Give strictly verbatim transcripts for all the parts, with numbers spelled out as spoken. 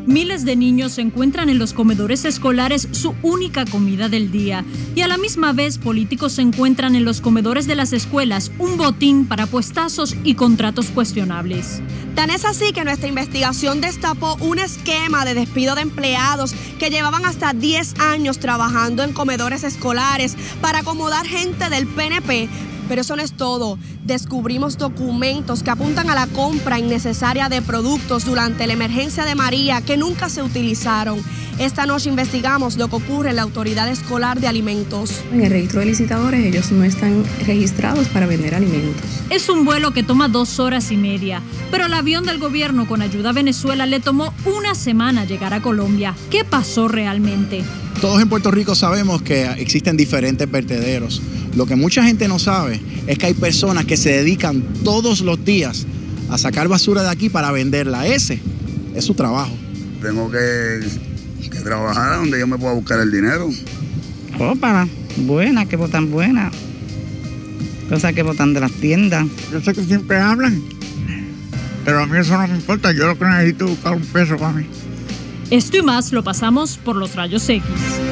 Miles de niños se encuentran en los comedores escolares su única comida del día y a la misma vez políticos se encuentran en los comedores de las escuelas un botín para puestazos y contratos cuestionables. Tan es así que nuestra investigación destapó un esquema de despido de empleados que llevaban hasta diez años trabajando en comedores escolares para acomodar gente del P N P. Pero eso no es todo. Descubrimos documentos que apuntan a la compra innecesaria de productos durante la emergencia de María que nunca se utilizaron. Esta noche investigamos lo que ocurre en la Autoridad Escolar de Alimentos. En el registro de licitadores ellos no están registrados para vender alimentos. Es un vuelo que toma dos horas y media, pero el avión del gobierno con ayuda a Venezuela le tomó una semana llegar a Colombia. ¿Qué pasó realmente? Todos en Puerto Rico sabemos que existen diferentes vertederos. Lo que mucha gente no sabe es que hay personas que se dedican todos los días a sacar basura de aquí para venderla. Ese es su trabajo. Tengo que, que trabajar donde yo me pueda buscar el dinero. Opa, buena, que botan buena. Cosas que botan de las tiendas. Yo sé que siempre hablan, pero a mí eso no me importa. Yo lo que necesito es buscar un peso para mí. Esto y más lo pasamos por los rayos X.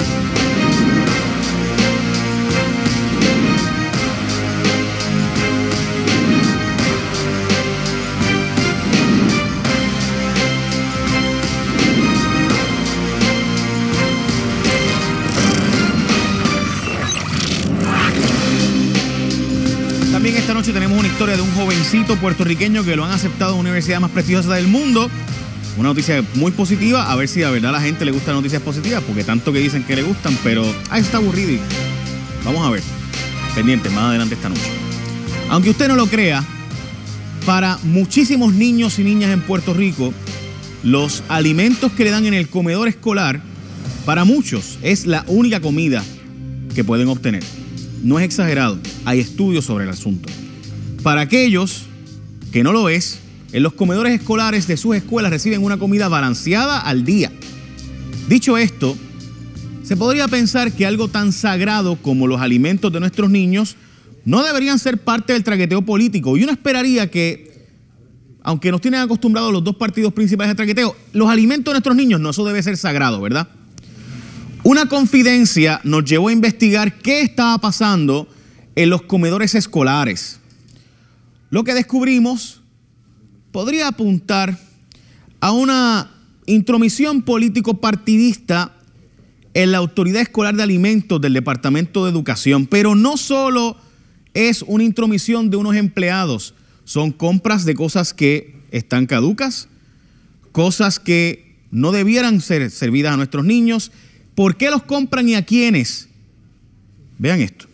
También esta noche tenemos una historia de un jovencito puertorriqueño que lo han aceptado en una universidad más prestigiosa del mundo. Una noticia muy positiva, a ver si de verdad a la gente le gustan noticias positivas, porque tanto que dicen que le gustan, pero ah, está aburrido. Y vamos a ver, pendiente más adelante esta noche. Aunque usted no lo crea, para muchísimos niños y niñas en Puerto Rico, los alimentos que le dan en el comedor escolar, para muchos es la única comida que pueden obtener. No es exagerado, hay estudios sobre el asunto. Para aquellos que no lo es, en los comedores escolares de sus escuelas reciben una comida balanceada al día. Dicho esto, se podría pensar que algo tan sagrado como los alimentos de nuestros niños no deberían ser parte del traqueteo político. Y uno esperaría que, aunque nos tienen acostumbrados los dos partidos principales de traqueteo, los alimentos de nuestros niños no, eso debe ser sagrado, ¿verdad? Una confidencia nos llevó a investigar qué estaba pasando en los comedores escolares. Lo que descubrimos podría apuntar a una intromisión político-partidista en la Autoridad Escolar de Alimentos del Departamento de Educación. Pero no solo es una intromisión de unos empleados, son compras de cosas que están caducas, cosas que no debieran ser servidas a nuestros niños. ¿Por qué los compran y a quiénes? Vean esto.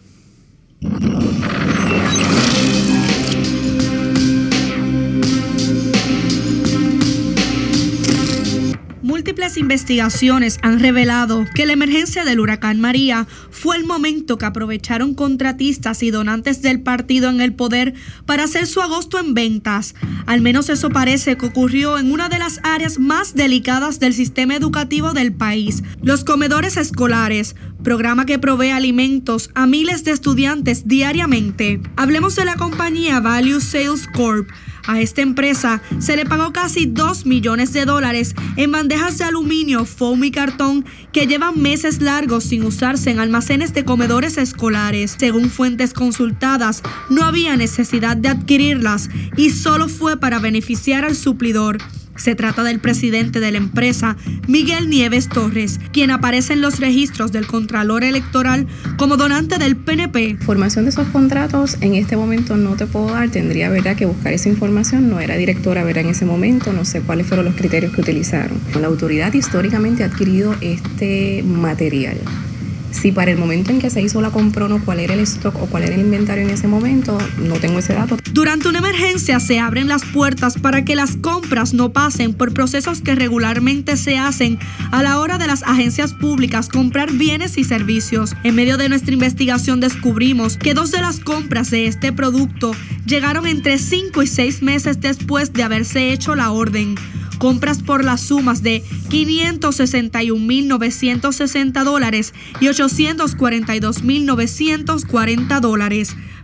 Múltiples investigaciones han revelado que la emergencia del huracán María fue el momento que aprovecharon contratistas y donantes del partido en el poder para hacer su agosto en ventas. Al menos eso parece que ocurrió en una de las áreas más delicadas del sistema educativo del país, los comedores escolares, programa que provee alimentos a miles de estudiantes diariamente. Hablemos de la compañía Value Sales Corp. A esta empresa se le pagó casi dos millones de dólares en bandejas de aluminio, foam y cartón que llevan meses largos sin usarse en almacenes de comedores escolares. Según fuentes consultadas, no había necesidad de adquirirlas y solo fue para beneficiar al suplidor. Se trata del presidente de la empresa, Miguel Nieves Torres, quien aparece en los registros del Contralor Electoral como donante del P N P. Información de esos contratos en este momento no te puedo dar, tendría ¿verdad? que buscar esa información, no era directora ¿verdad? en ese momento, no sé cuáles fueron los criterios que utilizaron. La autoridad históricamente ha adquirido este material. Si para el momento en que se hizo la compra no cuál era el stock o cuál era el inventario en ese momento, no tengo ese dato. Durante una emergencia se abren las puertas para que las compras no pasen por procesos que regularmente se hacen a la hora de las agencias públicas comprar bienes y servicios. En medio de nuestra investigación descubrimos que dos de las compras de este producto llegaron entre cinco y seis meses después de haberse hecho la orden. Compras por las sumas de quinientos sesenta y un mil novecientos sesenta dólares y ochocientos cuarenta y dos mil novecientos cuarenta dólares.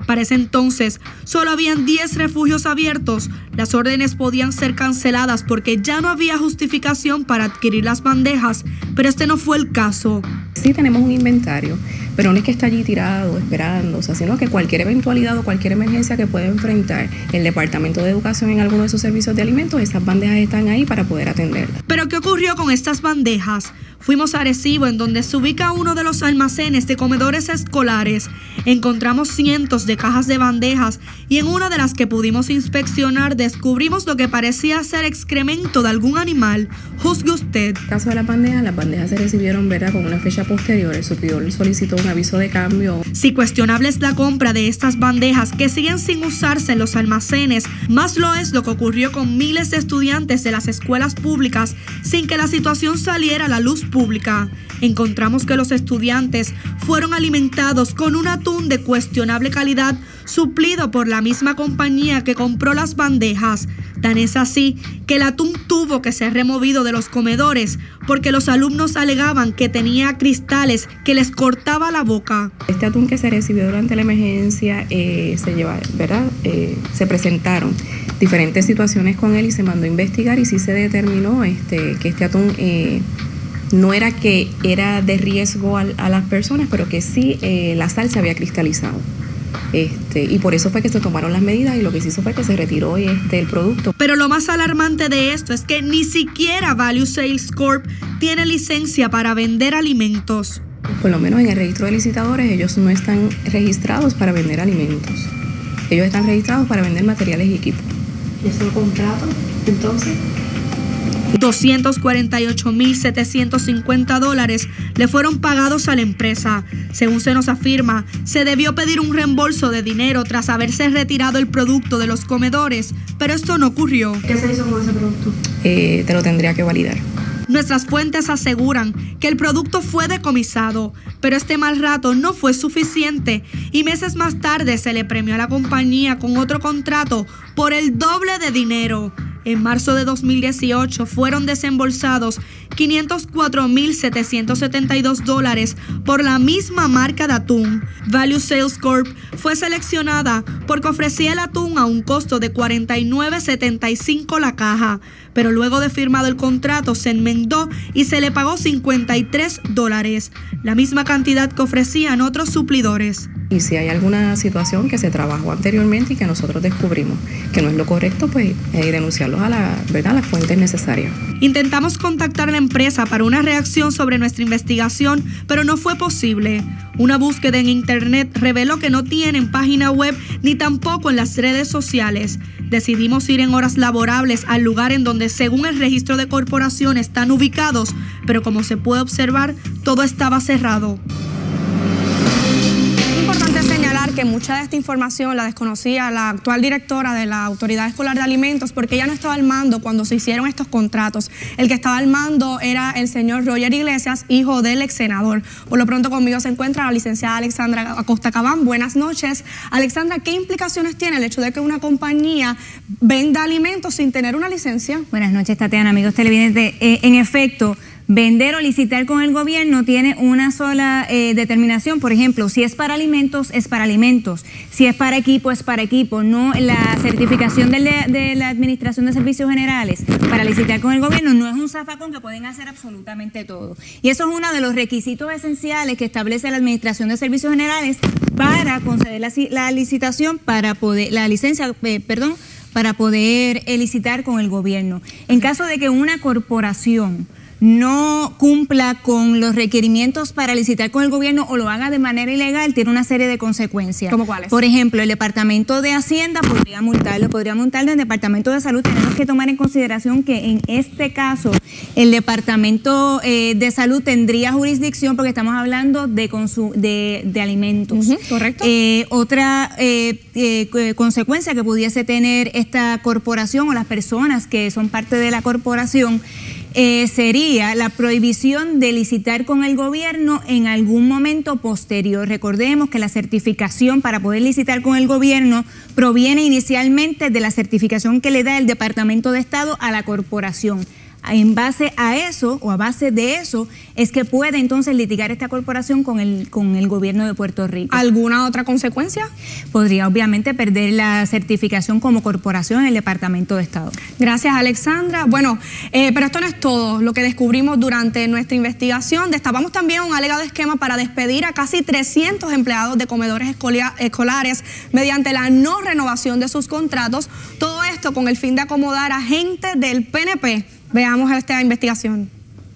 Para ese entonces, solo habían diez refugios abiertos. Las órdenes podían ser canceladas porque ya no había justificación para adquirir las bandejas, pero este no fue el caso. Sí tenemos un inventario, pero no es que está allí tirado, esperando, o sea, sino que cualquier eventualidad o cualquier emergencia que pueda enfrentar el Departamento de Educación en alguno de sus servicios de alimentos, esas bandejas están ahí para poder atenderlas. ¿Pero qué ocurrió con estas bandejas? Fuimos a Arecibo, en donde se ubica uno de los almacenes de comedores escolares. Encontramos cientos de cajas de bandejas y en una de las que pudimos inspeccionar descubrimos lo que parecía ser excremento de algún animal. Juzgue usted. En el caso de las bandejas, las bandejas se recibieron, ¿verdad?, con una fecha posterior. El superior solicitó un aviso de cambio. Si cuestionable es la compra de estas bandejas que siguen sin usarse en los almacenes, más lo es lo que ocurrió con miles de estudiantes de las escuelas públicas sin que la situación saliera a la luz pública. Encontramos que los estudiantes fueron alimentados con un atún de cuestionable calidad suplido por la misma compañía que compró las bandejas. Tan es así que el atún tuvo que ser removido de los comedores porque los alumnos alegaban que tenía cristales que les cortaba la boca. Este atún que se recibió durante la emergencia eh, se lleva, ¿verdad? Eh, se presentaron diferentes situaciones con él y se mandó a investigar y sí se determinó este, que este atún eh, no era que era de riesgo a, a las personas, pero que sí eh, la sal se había cristalizado. Este, y por eso fue que se tomaron las medidas y lo que se hizo fue que se retiró este, el producto. Pero lo más alarmante de esto es que ni siquiera Value Sales Corp tiene licencia para vender alimentos. Por lo menos en el registro de licitadores ellos no están registrados para vender alimentos. Ellos están registrados para vender materiales y equipos. ¿Y es un contrato entonces? doscientos cuarenta y ocho mil setecientos cincuenta dólares le fueron pagados a la empresa. Según se nos afirma, se debió pedir un reembolso de dinero tras haberse retirado el producto de los comedores, pero esto no ocurrió. ¿Qué se hizo con ese producto? Eh, te lo tendría que validar. Nuestras fuentes aseguran que el producto fue decomisado, pero este mal rato no fue suficiente y meses más tarde se le premió a la compañía con otro contrato por el doble de dinero. En marzo de dos mil dieciocho fueron desembolsados quinientos cuatro mil setecientos setenta y dos dólares por la misma marca de atún. Value Sales Corp fue seleccionada porque ofrecía el atún a un costo de cuarenta y nueve setenta y cinco la caja, pero luego de firmado el contrato se enmendó y se le pagó cincuenta y tres dólares, la misma cantidad que ofrecían otros suplidores. Y si hay alguna situación que se trabajó anteriormente y que nosotros descubrimos que no es lo correcto, pues eh, denunciarlos a la, ¿verdad?, a las fuentes necesarias. Intentamos contactar a la empresa para una reacción sobre nuestra investigación, pero no fue posible. Una búsqueda en internet reveló que no tienen página web ni tampoco en las redes sociales. Decidimos ir en horas laborables al lugar en donde, según el registro de corporación, están ubicados, pero como se puede observar, todo estaba cerrado. Que mucha de esta información la desconocía la actual directora de la Autoridad Escolar de Alimentos, porque ella no estaba al mando cuando se hicieron estos contratos. El que estaba al mando era el señor Roger Iglesias, hijo del ex senador. Por lo pronto conmigo se encuentra la licenciada Alexandra Acosta Cabán. Buenas noches. Alexandra, ¿qué implicaciones tiene el hecho de que una compañía venda alimentos sin tener una licencia? Buenas noches, Tatiana, amigos televidentes. Eh, en efecto, vender o licitar con el gobierno tiene una sola eh, determinación. Por ejemplo, si es para alimentos, es para alimentos. Si es para equipo, es para equipo. No, la certificación de, de la Administración de Servicios Generales para licitar con el gobierno no es un zafacón que pueden hacer absolutamente todo. Y eso es uno de los requisitos esenciales que establece la Administración de Servicios Generales para conceder la, la licitación, para poder, la licencia, eh, perdón, para poder eh, licitar con el gobierno. En caso de que una corporación no cumpla con los requerimientos para licitar con el gobierno o lo haga de manera ilegal, tiene una serie de consecuencias. ¿Cómo cuáles? Por ejemplo, el Departamento de Hacienda podría multarlo, podría multarlo. El Departamento de Salud. Tenemos que tomar en consideración que en este caso el Departamento eh, de Salud tendría jurisdicción porque estamos hablando de, de, de alimentos. Uh-huh, correcto. Eh, otra eh, eh, consecuencia que pudiese tener esta corporación o las personas que son parte de la corporación Eh, sería la prohibición de licitar con el gobierno en algún momento posterior. Recordemos que la certificación para poder licitar con el gobierno proviene inicialmente de la certificación que le da el Departamento de Estado a la corporación. en base a eso o a base de eso es que puede entonces litigar esta corporación con el, con el gobierno de Puerto Rico. ¿Alguna otra consecuencia? Podría obviamente perder la certificación como corporación en el Departamento de Estado. Gracias, Alexandra. Bueno, eh, pero esto no es todo lo que descubrimos durante nuestra investigación. Destapamos también un alegado esquema para despedir a casi trescientos empleados de comedores escolares mediante la no renovación de sus contratos. Todo esto con el fin de acomodar a gente del P N P. Veamos esta investigación.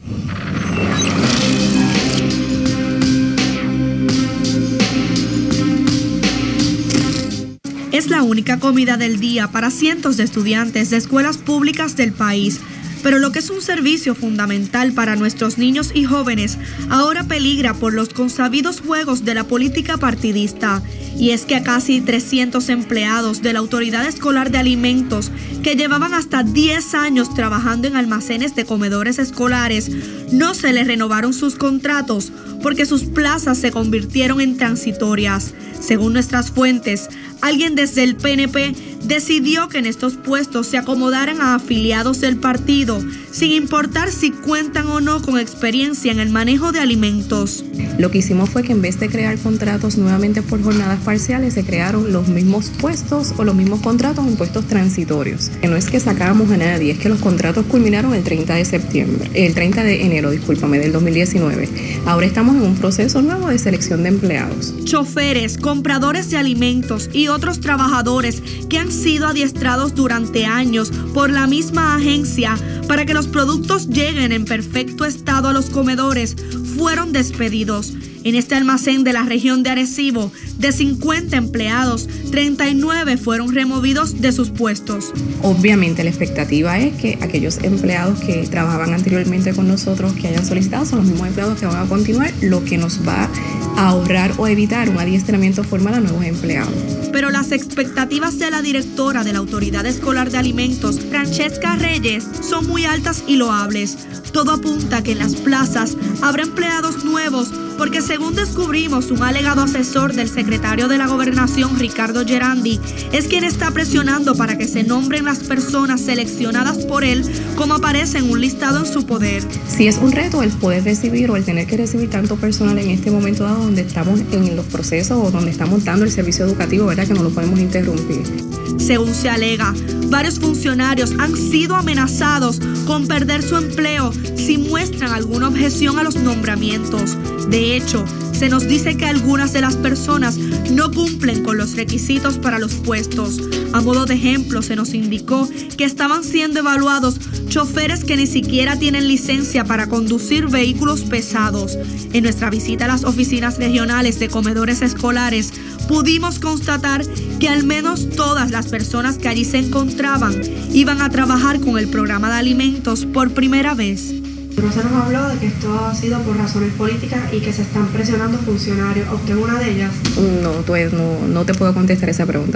Es la única comida del día para cientos de estudiantes de escuelas públicas del país. Pero lo que es un servicio fundamental para nuestros niños y jóvenes ahora peligra por los consabidos juegos de la política partidista. Y es que a casi trescientos empleados de la Autoridad Escolar de Alimentos que llevaban hasta diez años trabajando en almacenes de comedores escolares no se les renovaron sus contratos porque sus plazas se convirtieron en transitorias. Según nuestras fuentes, alguien desde el P N P decidió que en estos puestos se acomodaran a afiliados del partido, sin importar si cuentan o no con experiencia en el manejo de alimentos. Lo que hicimos fue que en vez de crear contratos nuevamente por jornadas parciales, se crearon los mismos puestos o los mismos contratos en puestos transitorios. Que no es que sacábamos a nadie, es que los contratos culminaron el treinta de septiembre, el treinta de enero, discúlpame, del dos mil diecinueve. Ahora estamos en un proceso nuevo de selección de empleados. Choferes, compradores de alimentos y otros trabajadores que han sido adiestrados durante años por la misma agencia para que los productos lleguen en perfecto estado a los comedores fueron despedidos. En este almacén de la región de Arecibo, de cincuenta empleados, treinta y nueve fueron removidos de sus puestos. Obviamente la expectativa es que aquellos empleados que trabajaban anteriormente con nosotros, que hayan solicitado, son los mismos empleados que van a continuar, lo que nos va a ahorrar o evitar un adiestramiento formal a nuevos empleados. Pero las expectativas de la directora de la Autoridad Escolar de Alimentos, Francesca Reyes, son muy altas y loables. Todo apunta a que en las plazas habrá empleados nuevos, porque según descubrimos, un alegado asesor del secretario de la Gobernación, Ricardo Gerandi, es quien está presionando para que se nombren las personas seleccionadas por él como aparece en un listado en su poder. Si es un reto el poder recibir o el tener que recibir tanto personal en este momento dado donde estamos en los procesos o donde estamos dando el servicio educativo, ¿verdad? Que no lo podemos interrumpir. Según se alega, varios funcionarios han sido amenazados con perder su empleo si muestran alguna objeción a los nombramientos. De hecho, se nos dice que algunas de las personas no cumplen con los requisitos para los puestos. A modo de ejemplo, se nos indicó que estaban siendo evaluados choferes que ni siquiera tienen licencia para conducir vehículos pesados. En nuestra visita a las oficinas regionales de comedores escolares, pudimos constatar que al menos todas las personas que allí se encontraban iban a trabajar con el programa de alimentos por primera vez. No se nos habló de que esto ha sido por razones políticas y que se están presionando funcionarios. ¿Usted es una de ellas? No, pues no, no te puedo contestar esa pregunta.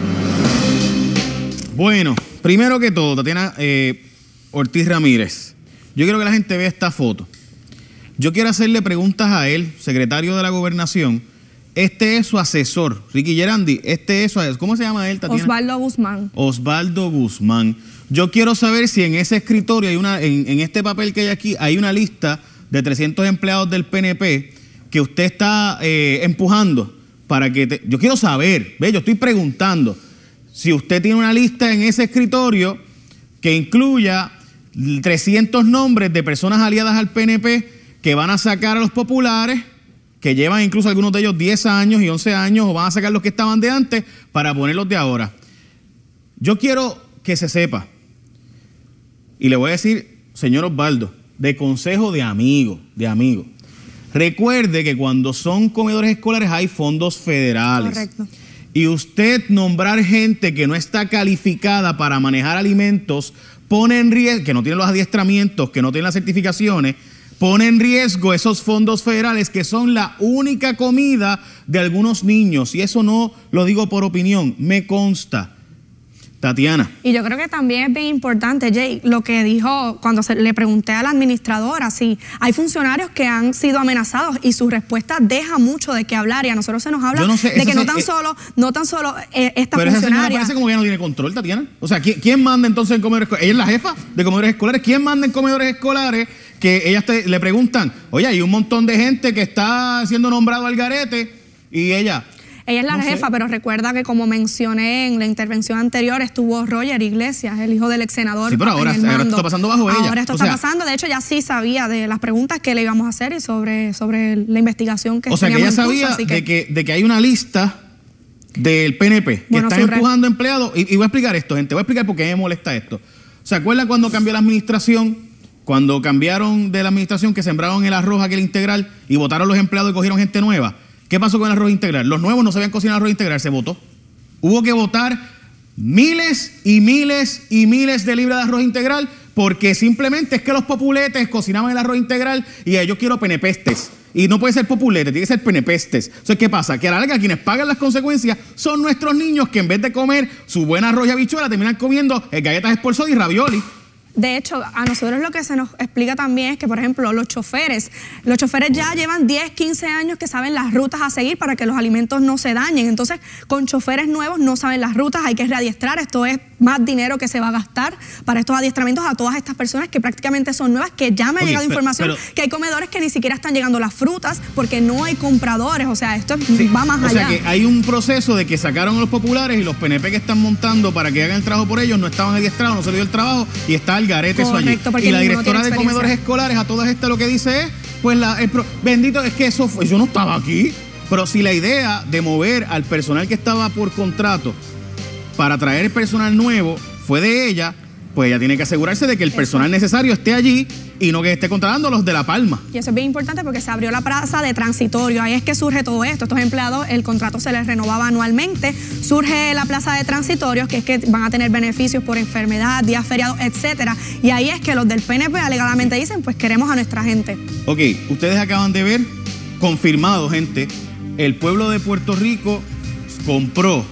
Bueno, primero que todo, Tatiana eh, Ortiz Ramírez, yo quiero que la gente vea esta foto. Yo quiero hacerle preguntas a él, secretario de la Gobernación. Este es su asesor, Ricky Gerandi. Este es su asesor. ¿Cómo se llama él, Tatiana? Osvaldo Guzmán. Osvaldo Guzmán. Yo quiero saber si en ese escritorio, hay una, en, en este papel que hay aquí, hay una lista de trescientos empleados del P N P que usted está eh, empujando para que... Te, yo quiero saber, ve, yo estoy preguntando si usted tiene una lista en ese escritorio que incluya trescientos nombres de personas aliadas al P N P que van a sacar a los populares, que llevan incluso algunos de ellos diez años y once años, o van a sacar los que estaban de antes para ponerlos de ahora. Yo quiero que se sepa, y le voy a decir, señor Osvaldo, de consejo de amigo, de amigo, recuerde que cuando son comedores escolares hay fondos federales. Correcto. Y usted nombrar gente que no está calificada para manejar alimentos pone en riesgo, que no tiene los adiestramientos, que no tiene las certificaciones, pone en riesgo esos fondos federales que son la única comida de algunos niños. Y eso no lo digo por opinión, me consta. Tatiana. Y yo creo que también es bien importante, Jay, lo que dijo cuando se, le pregunté a la administradora si hay funcionarios que han sido amenazados y su respuesta deja mucho de qué hablar y a nosotros se nos habla no sé, de que no tan, eh, solo, no tan solo eh, esta pero funcionaria... Pero esa parece como que ya no tiene control, Tatiana. O sea, ¿quién, quién manda entonces en comedores escolares? Ella es la jefa de comedores escolares. ¿Quién manda en comedores escolares que ellas te, le preguntan, oye, hay un montón de gente que está siendo nombrado al garete y ella... Ella es la no jefa, sé. Pero recuerda que como mencioné en la intervención anterior, estuvo Roger Iglesias, el hijo del ex senador. Sí, pero ahora, ahora esto está pasando bajo ella. Ahora esto o está sea, pasando. De hecho, ya sí sabía de las preguntas que le íbamos a hacer y sobre, sobre la investigación que O sea, que ella sabía curso, de, que... que, de que hay una lista del P N P que bueno, están empujando empleados. Y, y voy a explicar esto, gente. Voy a explicar por qué me molesta esto. ¿Se acuerdan cuando cambió la administración? Cuando cambiaron de la administración que sembraron el arroz aquel integral y votaron los empleados y cogieron gente nueva. ¿Qué pasó con el arroz integral? Los nuevos no sabían cocinar arroz integral, se votó. Hubo que votar miles y miles y miles de libras de arroz integral porque simplemente es que los populetes cocinaban el arroz integral y ellos quiero penepestes. Y no puede ser populete, tiene que ser penepestes. Entonces, ¿qué pasa? Que a la larga quienes pagan las consecuencias son nuestros niños que en vez de comer su buen arroz y habichuela terminan comiendo galletas Sport y ravioli. De hecho, a nosotros lo que se nos explica también es que, por ejemplo, los choferes, los choferes ya llevan diez, quince años que saben las rutas a seguir para que los alimentos no se dañen. Entonces, con choferes nuevos no saben las rutas, hay que readiestrar. Esto es más dinero que se va a gastar para estos adiestramientos a todas estas personas que prácticamente son nuevas, que ya me ha okay, llegado pero, información pero, que hay comedores que ni siquiera están llegando las frutas porque no hay compradores. O sea, esto sí, va más o allá. O sea, que hay un proceso de que sacaron a los populares y los P N P que están montando para que hagan el trabajo por ellos no estaban adiestrados, no se dio el trabajo y está el garete Correcto, eso allí. Y la directora de comedores escolares a todas estas lo que dice es, pues la, el pro, bendito, es que eso fue, yo no estaba aquí, pero si la idea de mover al personal que estaba por contrato para traer el personal nuevo fue de ella, pues ella tiene que asegurarse de que el personal necesario esté allí y no que esté contratando los de La Palma. Y eso es bien importante porque se abrió la plaza de transitorio, ahí es que surge todo esto. Estos empleados, el contrato se les renovaba anualmente, surge la plaza de transitorios, que es que van a tener beneficios por enfermedad, días feriados, etcétera. Y ahí es que los del P N P alegadamente dicen, pues queremos a nuestra gente. Ok, ustedes acaban de ver, confirmado, gente, el pueblo de Puerto Rico compró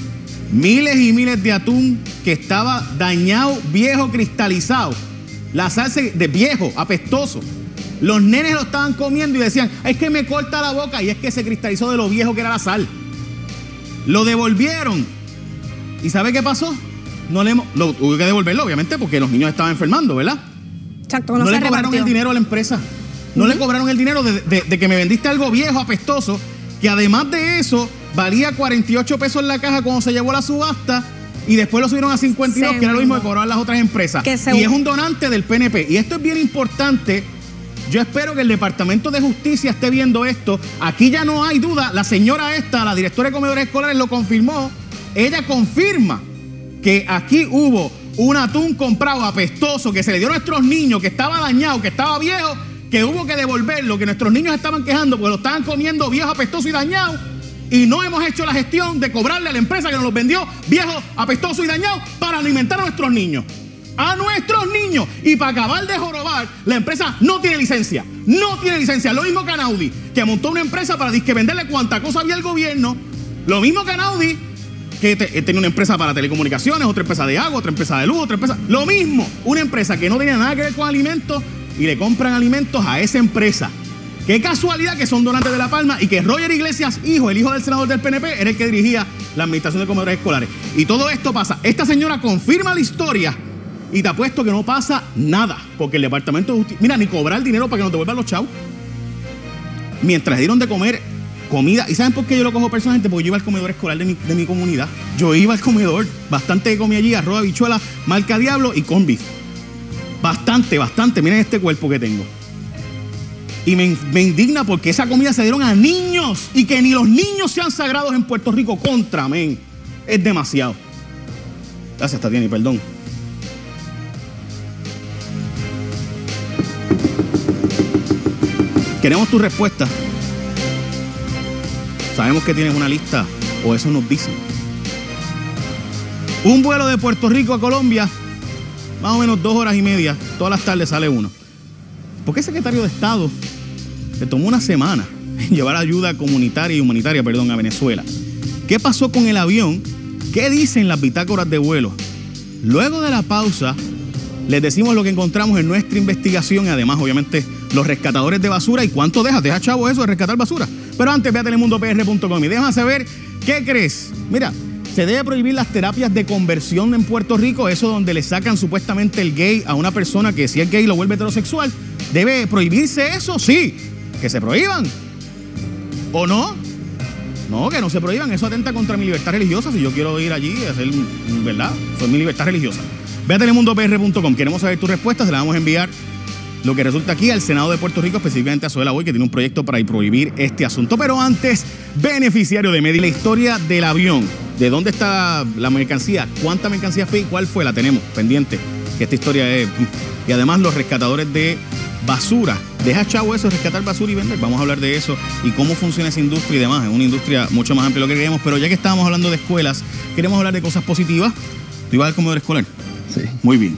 miles y miles de atún que estaba dañado, viejo, cristalizado. La salsa de viejo, apestoso. Los nenes lo estaban comiendo y decían, es que me corta la boca. Y es que se cristalizó de lo viejo que era la sal. Lo devolvieron. ¿Y sabe qué pasó? No le lo tuve que devolverlo, obviamente, porque los niños estaban enfermando, ¿verdad? Exacto, no, no se le cobraron repartió. el dinero a la empresa. No uh-huh. le cobraron el dinero de, de, de que me vendiste algo viejo, apestoso, que además de eso valía cuarenta y ocho pesos en la caja cuando se llevó la subasta y después lo subieron a cincuenta y dos, que era lo mismo que cobraban las otras empresas. Y es un donante del P N P. Y esto es bien importante. Yo espero que el Departamento de Justicia esté viendo esto. Aquí ya no hay duda. La señora esta, la directora de comedores escolares, lo confirmó. Ella confirma que aquí hubo un atún comprado apestoso que se le dio a nuestros niños, que estaba dañado, que estaba viejo, que hubo que devolverlo, que nuestros niños estaban quejando porque lo estaban comiendo viejo, apestoso y dañado. Y no hemos hecho la gestión de cobrarle a la empresa que nos los vendió viejo, apestoso y dañado para alimentar a nuestros niños. A nuestros niños. Y para acabar de jorobar, la empresa no tiene licencia. No tiene licencia. Lo mismo que Anaudi, que montó una empresa para disque venderle cuanta cosa había al gobierno. Lo mismo que Anaudi, que te, tenía una empresa para telecomunicaciones, otra empresa de agua, otra empresa de luz, otra empresa... Lo mismo, una empresa que no tenía nada que ver con alimentos y le compran alimentos a esa empresa. Qué casualidad que son donantes de La Palma y que Roger Iglesias, hijo, el hijo del senador del P N P, era el que dirigía la administración de comedores escolares. Y todo esto pasa. Esta señora confirma la historia y te apuesto que no pasa nada, porque el Departamento de Justicia, mira, ni cobrar dinero para que nos devuelvan los chavos. Mientras dieron de comer comida. ¿Y saben por qué yo lo cojo personalmente? Porque yo iba al comedor escolar de mi, de mi comunidad. Yo iba al comedor, bastante comí allí, arroz, habichuela, marca Diablo y con beef. Bastante, bastante. Miren este cuerpo que tengo. Y me, me indigna porque esa comida se dieron a niños y que ni los niños sean sagrados en Puerto Rico. Contra, men. Es demasiado. Gracias, Tatiana, y perdón. Queremos tu respuesta. Sabemos que tienes una lista, o eso nos dicen. Un vuelo de Puerto Rico a Colombia, más o menos dos horas y media. Todas las tardes sale uno. ¿Por qué el secretario de Estado le tomó una semana en llevar ayuda comunitaria y humanitaria, perdón, a Venezuela? ¿Qué pasó con el avión ¿Qué dicen las bitácoras de vuelo? Luego de la pausa, les decimos lo que encontramos en nuestra investigación y además, obviamente, los rescatadores de basura y cuánto deja. Deja, chavo, eso de rescatar basura. Pero antes, ve a telemundo p r punto com y déjame saber qué crees. Mira, se debe prohibir las terapias de conversión en Puerto Rico, eso donde le sacan supuestamente el gay a una persona que si es gay lo vuelve heterosexual. ¿Debe prohibirse eso? Sí. Que se prohíban. ¿O no? No, que no se prohíban. Eso atenta contra mi libertad religiosa. Si yo quiero ir allí y hacer, ¿verdad? Eso es mi libertad religiosa. Ve a telemundo p r punto com. Queremos saber tu respuesta. Se la vamos a enviar lo que resulta aquí al Senado de Puerto Rico, específicamente a Zoela Boy, que tiene un proyecto para prohibir este asunto. Pero antes, beneficiario de Medi, la historia del avión. ¿De dónde está la mercancía? ¿Cuánta mercancía fue y cuál fue? La tenemos pendiente, que esta historia es... Y además los rescatadores de basura. Deja, chavo, eso, rescatar basura y vender. Vamos a hablar de eso y cómo funciona esa industria y demás. Es una industria mucho más amplia de lo que creemos, pero ya que estábamos hablando de escuelas, queremos hablar de cosas positivas. ¿Tú ibas al comedor escolar? Sí. Muy bien.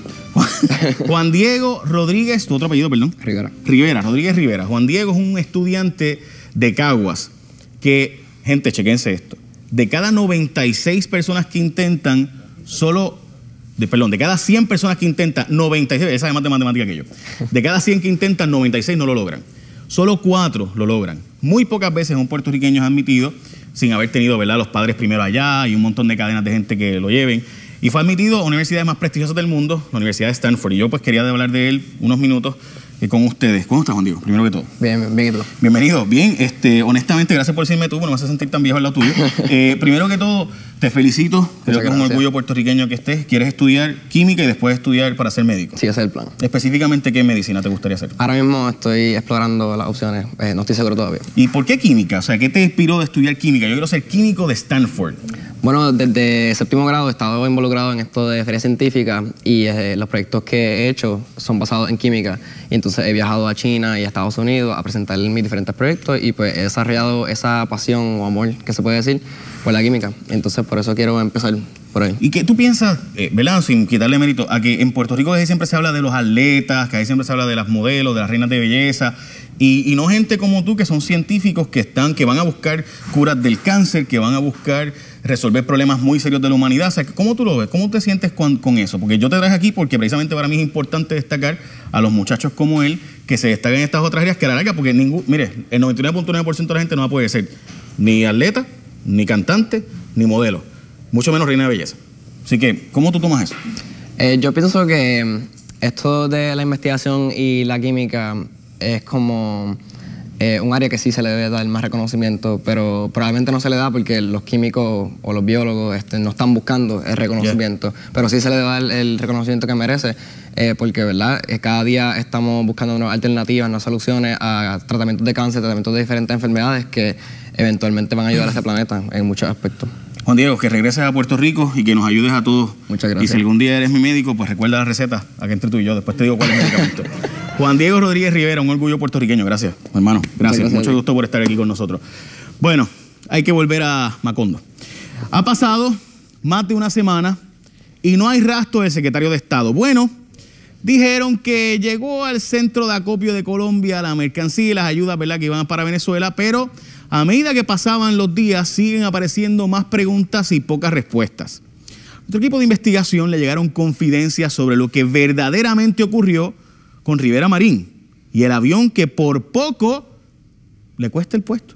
Juan Diego Rodríguez, tu otro apellido, perdón. Rivera. Rivera, Rodríguez Rivera. Juan Diego es un estudiante de Caguas que, gente, chequense esto. De cada noventa y seis personas que intentan, solo, de, perdón, de cada cien personas que intentan, noventa y seis, esa es más de matemática que yo, de cada cien que intentan, noventa y seis no lo logran. Solo cuatro lo logran. Muy pocas veces un puertorriqueño es admitido sin haber tenido, ¿verdad?, los padres primero allá y un montón de cadenas de gente que lo lleven. Y fue admitido a universidades más prestigiosas del mundo, la Universidad de Stanford. Y yo pues quería hablar de él unos minutos eh, con ustedes. ¿Cómo estás, Juan Diego? Primero que todo. Bien, bien, ¿y tú? Bienvenido. Bien, este, honestamente, gracias por decirme tú, no me hace sentir tan viejo al lado tuyo. Eh, primero que todo, te felicito. Creo que es un orgullo puertorriqueño que estés. ¿Quieres estudiar química y después estudiar para ser médico? Sí, ese es el plan. Específicamente, ¿qué medicina te gustaría hacer? Ahora mismo estoy explorando las opciones. Eh, no estoy seguro todavía. ¿Y por qué química? O sea, ¿qué te inspiró de estudiar química? Yo quiero ser químico de Stanford. Bueno, desde séptimo grado he estado involucrado en esto de feria científica y eh, los proyectos que he hecho son basados en química. Y entonces he viajado a China y a Estados Unidos a presentar mis diferentes proyectos y pues he desarrollado esa pasión o amor, que se puede decir, por la química. Entonces por eso quiero empezar por ahí. ¿Y qué tú piensas, eh, ¿verdad? Sin quitarle mérito, a que en Puerto Rico ahí siempre se habla de los atletas, que ahí siempre se habla de las modelos, de las reinas de belleza, y, y no gente como tú que son científicos que están, que van a buscar curas del cáncer, que van a buscar resolver problemas muy serios de la humanidad? O sea, ¿cómo tú lo ves? ¿Cómo te sientes con, con eso? Porque yo te traje aquí porque precisamente para mí es importante destacar a los muchachos como él que se destacan en estas otras áreas que a la larga, porque ningún, mire, el noventa y nueve punto nueve por ciento de la gente no va a poder ser ni atleta, ni cantante, ni modelo, mucho menos reina de belleza. Así que, ¿cómo tú tomas eso? Eh, yo pienso que esto de la investigación y la química es como eh, un área que sí se le debe dar más reconocimiento, pero probablemente no se le da porque los químicos o los biólogos este, no están buscando el reconocimiento, yeah. Pero sí se le da el, el reconocimiento que merece, eh, porque ¿verdad? Cada día estamos buscando nuevas alternativas, nuevas soluciones a tratamientos de cáncer, tratamientos de diferentes enfermedades que eventualmente van a ayudar a este planeta en muchos aspectos. Juan Diego, que regreses a Puerto Rico y que nos ayudes a todos. Muchas gracias. Y si algún día eres mi médico, pues recuerda la receta, aquí entre tú y yo, después te digo cuál es el medicamento. Juan Diego Rodríguez Rivera, un orgullo puertorriqueño. Gracias, hermano. Gracias. gracias. Mucho gusto por estar aquí con nosotros. Bueno, hay que volver a Macondo. Ha pasado más de una semana y no hay rastro del secretario de Estado. Bueno, dijeron que llegó al centro de acopio de Colombia la mercancía y las ayudas, ¿verdad?, que iban para Venezuela, pero a medida que pasaban los días siguen apareciendo más preguntas y pocas respuestas. Nuestro equipo de investigación le llegaron confidencias sobre lo que verdaderamente ocurrió con Rivera Marín y el avión que por poco le cuesta el puesto.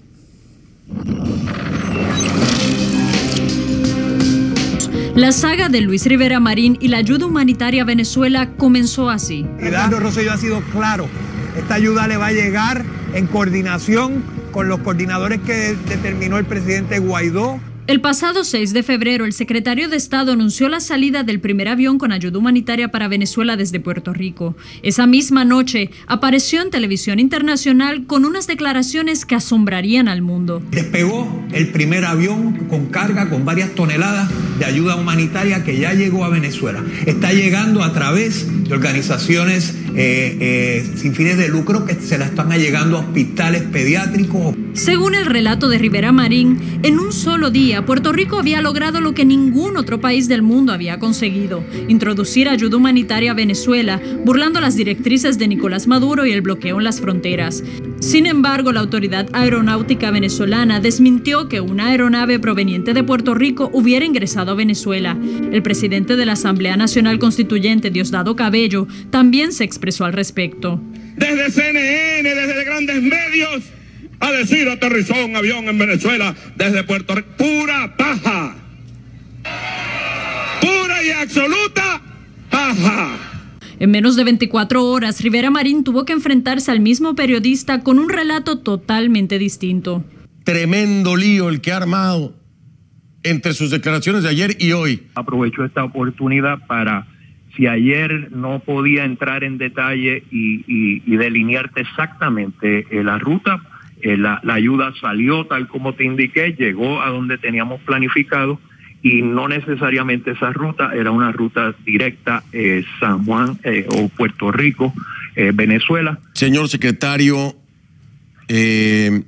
La saga de Luis Rivera Marín y la ayuda humanitaria a Venezuela comenzó así. Ricardo Rosselló ha sido claro. Esta ayuda le va a llegar en coordinación con los coordinadores que determinó el presidente Guaidó. El pasado seis de febrero, el secretario de Estado anunció la salida del primer avión con ayuda humanitaria para Venezuela desde Puerto Rico. Esa misma noche, apareció en televisión internacional con unas declaraciones que asombrarían al mundo. Despegó el primer avión con carga, con varias toneladas de ayuda humanitaria que ya llegó a Venezuela. Está llegando a través de organizaciones eh, eh, sin fines de lucro que se la están llegando a hospitales pediátricos. Según el relato de Rivera Marín, en un solo día, Puerto Rico había logrado lo que ningún otro país del mundo había conseguido: introducir ayuda humanitaria a Venezuela, burlando las directrices de Nicolás Maduro y el bloqueo en las fronteras. Sin embargo, la Autoridad Aeronáutica Venezolana desmintió que una aeronave proveniente de Puerto Rico hubiera ingresado a Venezuela. El presidente de la Asamblea Nacional Constituyente, Diosdado Cabello, también se expresó al respecto. Desde C N N, desde grandes medios, a decir aterrizó un avión en Venezuela desde Puerto Rico. Pura paja. Pura y absoluta paja. En menos de veinticuatro horas, Rivera Marín tuvo que enfrentarse al mismo periodista con un relato totalmente distinto. Tremendo lío el que ha armado entre sus declaraciones de ayer y hoy. Aprovecho esta oportunidad para, si ayer no podía entrar en detalle y, y, y delinearte exactamente eh, la ruta, eh, la, la ayuda salió tal como te indiqué, llegó a donde teníamos planificado. Y no necesariamente esa ruta era una ruta directa eh, San Juan eh, o Puerto Rico, eh, Venezuela. Señor secretario, eh,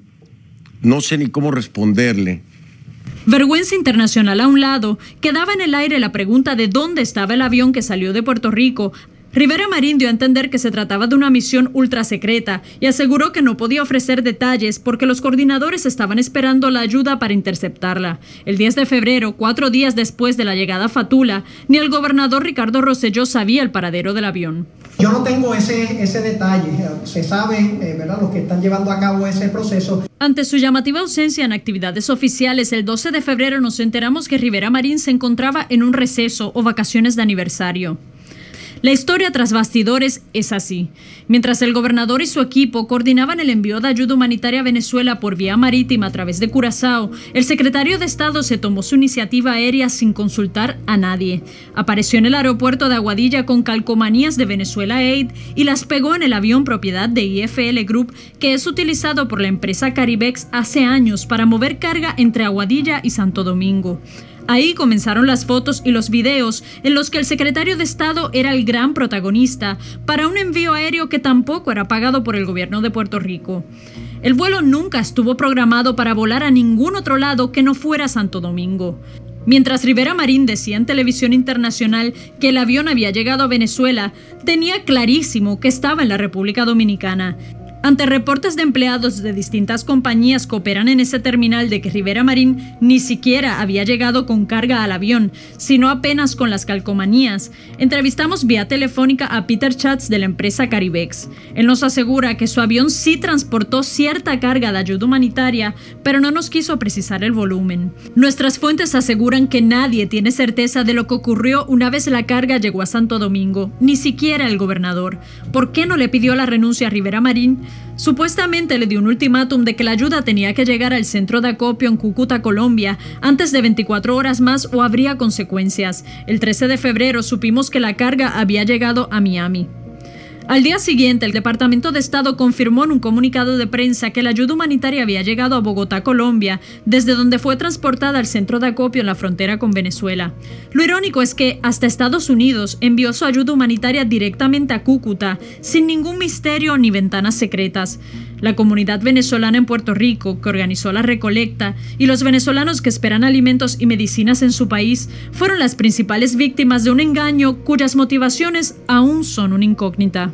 no sé ni cómo responderle. Vergüenza internacional a un lado, quedaba en el aire la pregunta de dónde estaba el avión que salió de Puerto Rico. Rivera Marín dio a entender que se trataba de una misión ultra secreta y aseguró que no podía ofrecer detalles porque los coordinadores estaban esperando la ayuda para interceptarla. El diez de febrero, cuatro días después de la llegada a Fatula, ni el gobernador Ricardo Rosselló sabía el paradero del avión. Yo no tengo ese, ese detalle. Se sabe, eh, ¿verdad?, los que están llevando a cabo ese proceso. Ante su llamativa ausencia en actividades oficiales, el doce de febrero nos enteramos que Rivera Marín se encontraba en un receso o vacaciones de aniversario. La historia tras bastidores es así. Mientras el gobernador y su equipo coordinaban el envío de ayuda humanitaria a Venezuela por vía marítima a través de Curazao, el secretario de Estado se tomó su iniciativa aérea sin consultar a nadie. Apareció en el aeropuerto de Aguadilla con calcomanías de Venezuela Aid y las pegó en el avión propiedad de I F L Group, que es utilizado por la empresa Caribex hace años para mover carga entre Aguadilla y Santo Domingo. Ahí comenzaron las fotos y los videos en los que el secretario de Estado era el gran protagonista para un envío aéreo que tampoco era pagado por el gobierno de Puerto Rico. El vuelo nunca estuvo programado para volar a ningún otro lado que no fuera Santo Domingo. Mientras Rivera Marín decía en televisión internacional que el avión había llegado a Venezuela, tenía clarísimo que estaba en la República Dominicana. Ante reportes de empleados de distintas compañías que operan en ese terminal de que Rivera Marín ni siquiera había llegado con carga al avión, sino apenas con las calcomanías, entrevistamos vía telefónica a Peter Schatz de la empresa Caribex. Él nos asegura que su avión sí transportó cierta carga de ayuda humanitaria, pero no nos quiso precisar el volumen. Nuestras fuentes aseguran que nadie tiene certeza de lo que ocurrió una vez la carga llegó a Santo Domingo, ni siquiera el gobernador. ¿Por qué no le pidió la renuncia a Rivera Marín? Supuestamente le dio un ultimátum de que la ayuda tenía que llegar al centro de acopio en Cúcuta, Colombia, antes de veinticuatro horas más o habría consecuencias. El trece de febrero supimos que la carga había llegado a Miami. Al día siguiente, el Departamento de Estado confirmó en un comunicado de prensa que la ayuda humanitaria había llegado a Bogotá, Colombia, desde donde fue transportada al centro de acopio en la frontera con Venezuela. Lo irónico es que hasta Estados Unidos envió su ayuda humanitaria directamente a Cúcuta, sin ningún misterio ni ventanas secretas. La comunidad venezolana en Puerto Rico, que organizó la recolecta, y los venezolanos que esperan alimentos y medicinas en su país, fueron las principales víctimas de un engaño cuyas motivaciones aún son una incógnita.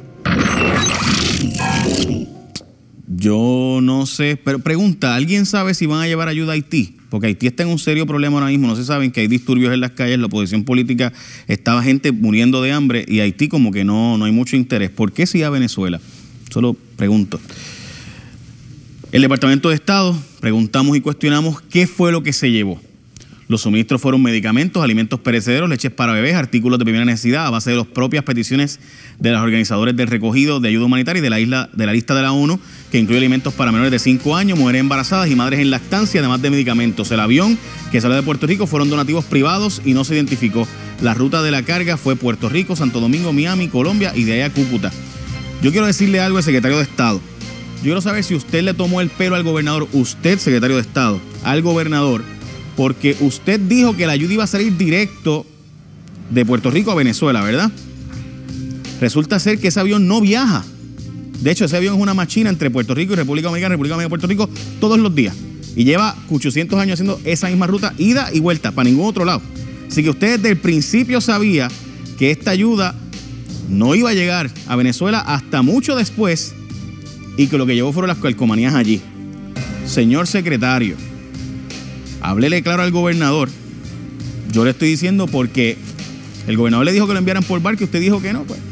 Yo no sé, pero pregunta, ¿alguien sabe si van a llevar ayuda a Haití? Porque Haití está en un serio problema ahora mismo, no se saben que hay disturbios en las calles, la oposición política, estaba gente muriendo de hambre y Haití como que no, no hay mucho interés. ¿Por qué sí a Venezuela? Solo pregunto. El Departamento de Estado, preguntamos y cuestionamos qué fue lo que se llevó. Los suministros fueron medicamentos, alimentos perecederos, leches para bebés, artículos de primera necesidad a base de las propias peticiones de los organizadores del recogido de ayuda humanitaria y de la, isla, de la lista de la ONU, que incluye alimentos para menores de cinco años, mujeres embarazadas y madres en lactancia, además de medicamentos. El avión que salió de Puerto Rico fueron donativos privados y no se identificó. La ruta de la carga fue Puerto Rico, Santo Domingo, Miami, Colombia y de ahí a Cúcuta. Yo quiero decirle algo al secretario de Estado. Yo quiero saber si usted le tomó el pelo al gobernador, usted, secretario de Estado, al gobernador, porque usted dijo que la ayuda iba a salir directo de Puerto Rico a Venezuela, ¿verdad? Resulta ser que ese avión no viaja. De hecho, ese avión es una machina entre Puerto Rico y República Dominicana, República Dominicana y Puerto Rico todos los días. Y lleva ochocientos años haciendo esa misma ruta, ida y vuelta, para ningún otro lado. Así que usted desde el principio sabía que esta ayuda no iba a llegar a Venezuela hasta mucho después y que lo que llevó fueron las calcomanías allí. Señor secretario, háblele claro al gobernador. Yo le estoy diciendo porque el gobernador le dijo que lo enviaran por barco y usted dijo que no, pues.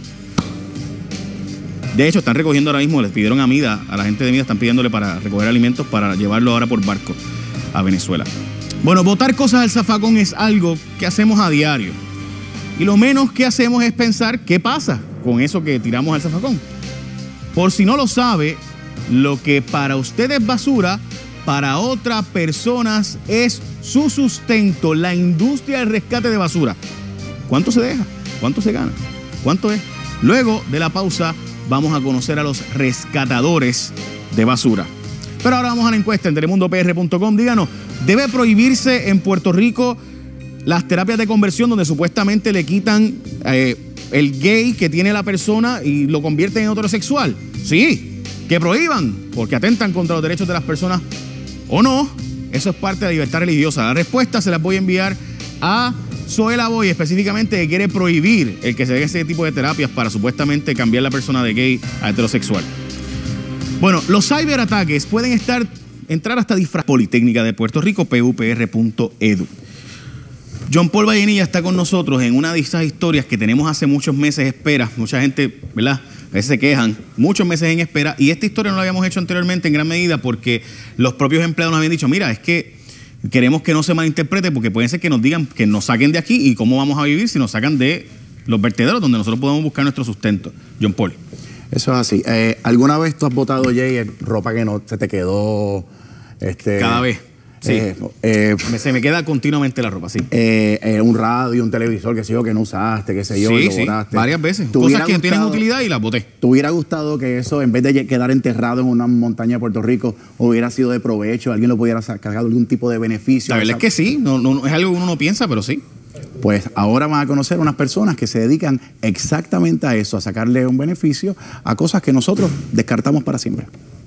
De hecho, están recogiendo ahora mismo, les pidieron a Mida, a la gente de Mida están pidiéndole para recoger alimentos para llevarlo ahora por barco a Venezuela. Bueno, botar cosas al zafacón es algo que hacemos a diario. Y lo menos que hacemos es pensar qué pasa con eso que tiramos al zafacón. Por si no lo sabe, lo que para usted es basura, para otras personas es su sustento, la industria del rescate de basura. ¿Cuánto se deja? ¿Cuánto se gana? ¿Cuánto es? Luego de la pausa vamos a conocer a los rescatadores de basura. Pero ahora vamos a la encuesta en telemundo p r punto com. Díganos, ¿debe prohibirse en Puerto Rico las terapias de conversión donde supuestamente le quitan eh, el gay que tiene la persona y lo convierten en heterosexual? Sí, que prohíban, porque atentan contra los derechos de las personas o no. Eso es parte de la libertad religiosa. La respuesta se las voy a enviar a Zoela Boy, específicamente, que quiere prohibir el que se dé ese tipo de terapias para supuestamente cambiar la persona de gay a heterosexual. Bueno, los ciberataques pueden estar, entrar hasta disfraz. Politécnica de Puerto Rico, p u p r punto e d u. John Paul Vallenilla está con nosotros en una de esas historias que tenemos hace muchos meses espera. Mucha gente, ¿verdad? A veces se quejan, muchos meses en espera. Y esta historia no la habíamos hecho anteriormente en gran medida porque los propios empleados nos habían dicho, mira, es que queremos que no se malinterprete porque puede ser que nos digan que nos saquen de aquí y cómo vamos a vivir si nos sacan de los vertederos donde nosotros podemos buscar nuestro sustento. John Paul. Eso es así. Eh, ¿Alguna vez tú has botado, Jay, ropa que no se te quedó? Este, Cada vez. Sí. Eh, eh, me, se me queda continuamente la ropa, sí. Eh, eh, un radio, un televisor, qué sé yo, que no usaste, qué sé yo, sí, lo sí, botaste. varias veces. Cosas que tienen utilidad y las boté. ¿Te hubiera gustado que eso, en vez de quedar enterrado en una montaña de Puerto Rico, hubiera sido de provecho, alguien lo pudiera sacar algún tipo de beneficio? La verdad es que sí, no, no, es algo que uno no piensa, pero sí. Pues ahora van a conocer unas personas que se dedican exactamente a eso, a sacarle un beneficio a cosas que nosotros descartamos para siempre.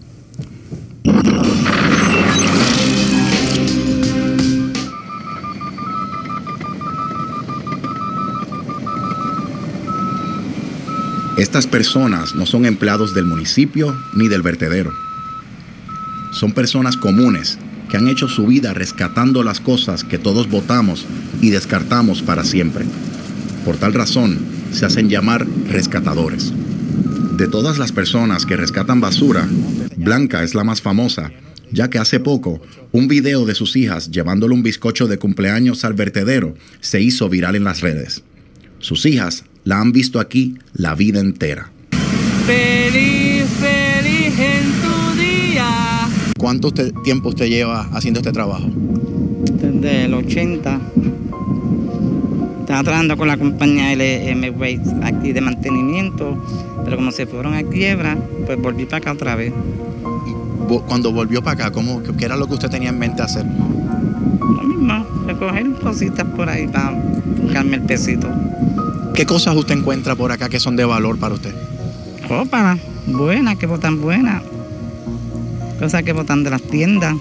Estas personas no son empleados del municipio ni del vertedero. Son personas comunes que han hecho su vida rescatando las cosas que todos botamos y descartamos para siempre. Por tal razón, se hacen llamar rescatadores. De todas las personas que rescatan basura, Blanca es la más famosa, ya que hace poco, un video de sus hijas llevándole un bizcocho de cumpleaños al vertedero se hizo viral en las redes. Sus hijas la han visto aquí la vida entera. Feliz, feliz en tu día. ¿Cuánto usted, tiempo usted lleva haciendo este trabajo? Desde el ochenta. Estaba trabajando con la compañía L M Waste aquí de mantenimiento, pero como se fueron a quiebra, pues volví para acá otra vez. ¿Y cuando volvió para acá, cómo, qué era lo que usted tenía en mente hacer? Lo mismo, recoger cositas por ahí para buscarme el pesito. ¿Qué cosas usted encuentra por acá que son de valor para usted? Ropa buena, que botan buena. Cosas que botan de las tiendas.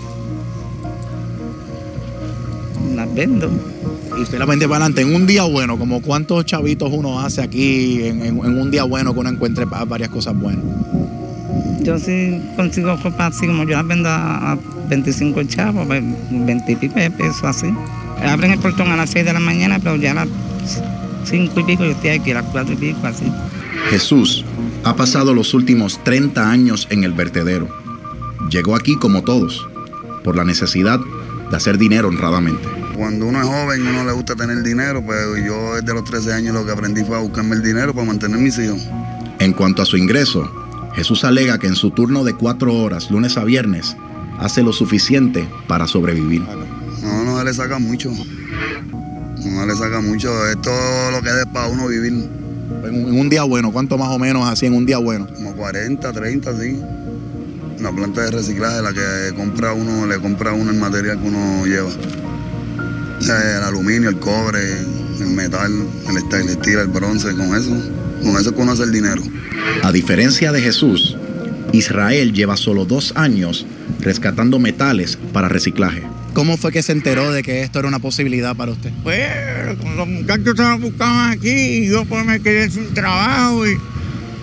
Las vendo. Y usted la vende para adelante en un día bueno, como cuántos chavitos uno hace aquí en, en, en un día bueno que uno encuentre varias cosas buenas. Yo sí consigo ropa así como yo las vendo a veinticinco chavos, veinte y pico de pesos así. Abren el portón a las seis de la mañana, pero ya a las cinco y pico yo estoy aquí, a las cuatro y pico así. Jesús ha pasado los últimos treinta años en el vertedero. Llegó aquí como todos, por la necesidad de hacer dinero honradamente. Cuando uno es joven, uno le gusta tener dinero, pero yo desde los trece años lo que aprendí fue a buscarme el dinero para mantener mis hijos. En cuanto a su ingreso, Jesús alega que en su turno de cuatro horas, lunes a viernes, hace lo suficiente para sobrevivir. No, no se le saca mucho. No se le saca mucho. Es todo lo que es para uno vivir. En un, en un día bueno, ¿cuánto más o menos así en un día bueno? Como cuarenta, treinta, sí. Una planta de reciclaje, la que compra uno, le compra uno el material que uno lleva. El aluminio, el cobre, el metal, el stainless steel, el bronce, con eso, con eso es que uno hace el dinero. A diferencia de Jesús, Israel lleva solo dos años rescatando metales para reciclaje. ¿Cómo fue que se enteró de que esto era una posibilidad para usted? Pues los muchachos se lo buscaban aquí y yo pues me quedé sin trabajo y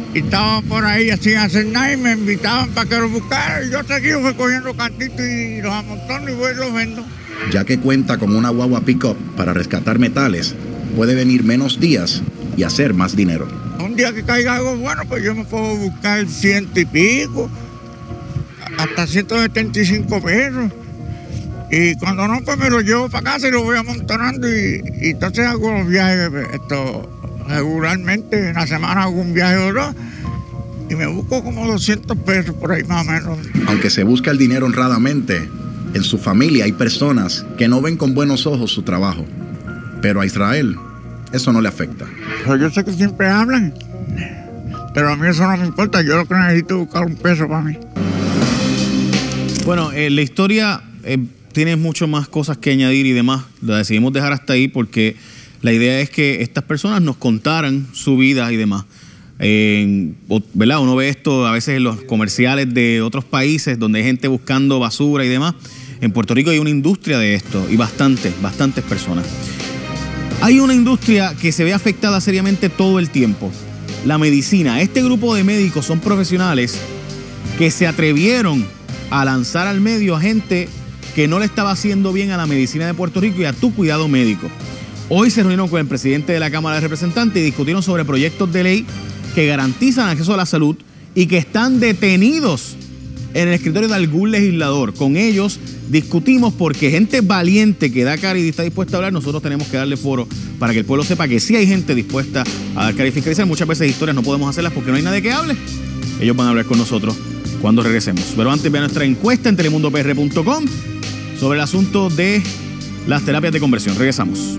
y estaban por ahí así hacer nada y me invitaban para que los buscara. Y yo seguí recogiendo cantitos y los amontono y voy y los vendo. Ya que cuenta con una guagua pick-up para rescatar metales, puede venir menos días y hacer más dinero. Un día que caiga algo bueno, pues yo me puedo buscar ciento y pico, hasta ciento setenta y cinco pesos. Y cuando no, pues me lo llevo para casa y lo voy amontonando y, y entonces hago los viajes esto, regularmente. En la semana hago un viaje o dos y me busco como doscientos pesos por ahí más o menos. Aunque se busca el dinero honradamente, en su familia hay personas que no ven con buenos ojos su trabajo. Pero a Israel eso no le afecta. Pues yo sé que siempre hablan, pero a mí eso no me importa. Yo lo que necesito es buscar un peso para mí. Bueno, eh, la historia eh, tiene mucho más cosas que añadir y demás. La decidimos dejar hasta ahí porque la idea es que estas personas nos contaran su vida y demás. Eh, ¿verdad? Uno ve esto a veces en los comerciales de otros países donde hay gente buscando basura y demás. En Puerto Rico hay una industria de esto y bastantes, bastantes personas. Hay una industria que se ve afectada seriamente todo el tiempo, la medicina. Este grupo de médicos son profesionales que se atrevieron a lanzar al medio a gente que no le estaba haciendo bien a la medicina de Puerto Rico y a tu cuidado médico. Hoy se reunieron con el presidente de la Cámara de Representantes y discutieron sobre proyectos de ley que garantizan acceso a la salud y que están detenidos en el escritorio de algún legislador. Con ellos discutimos porque gente valiente que da cara y está dispuesta a hablar, nosotros tenemos que darle foro para que el pueblo sepa que sí hay gente dispuesta a dar cara y fiscalizar. Muchas veces historias no podemos hacerlas porque no hay nadie que hable. Ellos van a hablar con nosotros cuando regresemos. Pero antes vean nuestra encuesta en telemundo p r punto com sobre el asunto de las terapias de conversión. Regresamos.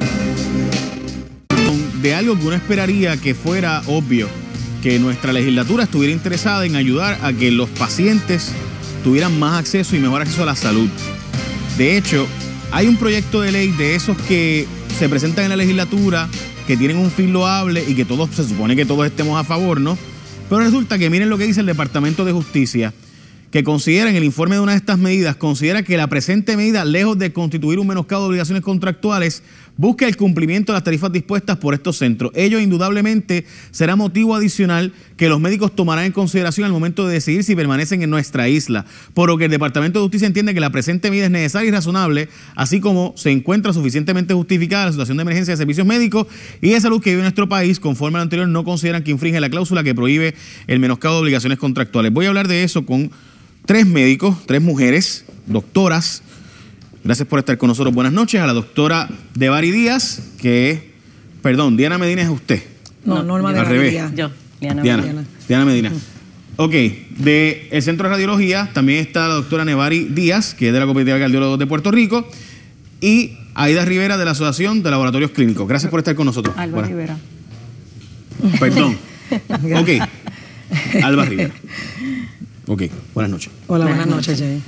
De algo que uno esperaría que fuera obvio, que nuestra legislatura estuviera interesada en ayudar a que los pacientes tuvieran más acceso y mejor acceso a la salud. De hecho, hay un proyecto de ley de esos que se presentan en la legislatura, que tienen un fin loable y que todos, se supone que todos estemos a favor, ¿no? Pero resulta que miren lo que dice el Departamento de Justicia, que considera en el informe de una de estas medidas, considera que la presente medida, lejos de constituir un menoscabo de obligaciones contractuales, busca el cumplimiento de las tarifas dispuestas por estos centros. Ello indudablemente será motivo adicional que los médicos tomarán en consideración al momento de decidir si permanecen en nuestra isla, por lo que el Departamento de Justicia entiende que la presente medida es necesaria y razonable, así como se encuentra suficientemente justificada la situación de emergencia de servicios médicos y de salud que vive nuestro país. Conforme a lo anterior, no consideran que infringe la cláusula que prohíbe el menoscabo de obligaciones contractuales. Voy a hablar de eso con tres médicos, tres mujeres, doctoras. Gracias por estar con nosotros. Buenas noches a la doctora Devari Díaz, que, perdón, Diana Medina es usted. No, Norma Al Devari revés. Díaz. Yo, Diana, Diana, Diana. Diana Medina. Ok, del Centro de Radiología también está la doctora Devari Díaz, que es de la Cooperativa de Cardiólogos de Puerto Rico, y Aida Rivera de la Asociación de Laboratorios Clínicos. Gracias por estar con nosotros. Alba Rivera. Perdón. Ok, Alba Rivera. Ok, buenas noches. Hola, buenas noches, Jay.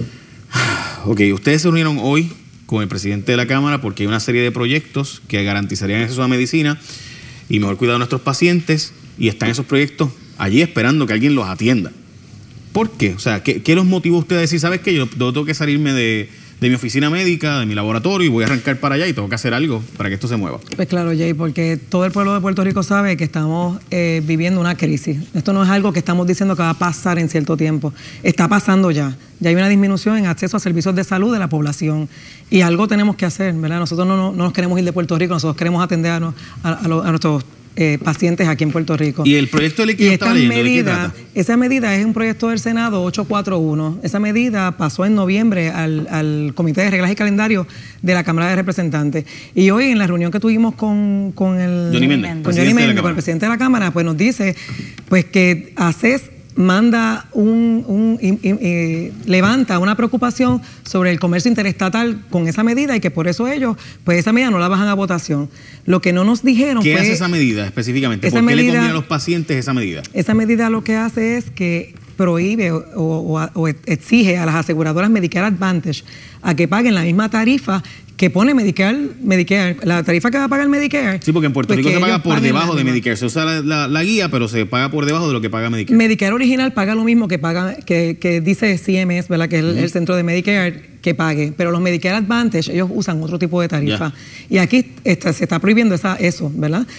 Ok, ustedes se reunieron hoy con el presidente de la Cámara porque hay una serie de proyectos que garantizarían acceso a medicina y mejor cuidado de nuestros pacientes, y están esos proyectos allí esperando que alguien los atienda. ¿Por qué? O sea, ¿qué, qué los motivó a ustedes a decir, sabes qué, yo, yo tengo que salirme de, de mi oficina médica, de mi laboratorio, y voy a arrancar para allá y tengo que hacer algo para que esto se mueva? Pues claro, Jay, porque todo el pueblo de Puerto Rico sabe que estamos eh, viviendo una crisis. Esto no es algo que estamos diciendo que va a pasar en cierto tiempo. Está pasando ya. Ya hay una disminución en acceso a servicios de salud de la población. Y algo tenemos que hacer, ¿verdad? Nosotros no, no, no nos queremos ir de Puerto Rico, nosotros queremos atender a, a, a, a nuestros Eh, pacientes aquí en Puerto Rico. Y el proyecto de ley que yo estaba leyendo, ¿de qué trata? Esa medida es un proyecto del Senado ocho cuatro uno. Esa medida pasó en noviembre al, al Comité de Reglas y Calendario de la Cámara de Representantes. Y hoy en la reunión que tuvimos con, con el Johnny Méndez, con, Johnny Méndez, con el presidente de la Cámara, pues nos dice pues que ACES manda un, un in, in, eh, levanta una preocupación sobre el comercio interestatal con esa medida y que por eso ellos, pues esa medida no la bajan a votación. Lo que no nos dijeron ¿Qué fue, hace esa medida específicamente? esa ¿Por qué medida, le conviene a los pacientes esa medida? Esa medida lo que hace es que prohíbe o, o, o exige a las aseguradoras Medicare Advantage a que paguen la misma tarifa que pone Medicare, Medicare, la tarifa que va a pagar Medicare. Sí, porque en Puerto pues Rico se paga por debajo de misma. Medicare. Se usa la, la, la guía, pero se paga por debajo de lo que paga Medicare. Medicare original paga lo mismo que paga que, que dice C M S, ¿verdad? Que es el, uh-huh. el centro de Medicare que pague. Pero los Medicare Advantage, ellos usan otro tipo de tarifa. Yeah. Y aquí está, se está prohibiendo esa, eso, ¿verdad?